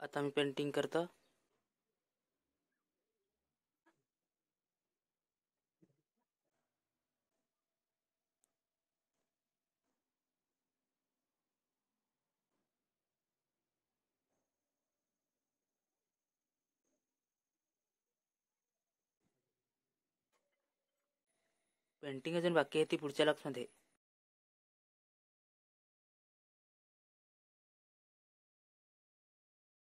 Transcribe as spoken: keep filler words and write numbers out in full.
आता मी पेंटिंग करतो. पेंटिंग अजून बाकी आहे, ती पुढच्या लक्षमध्ये.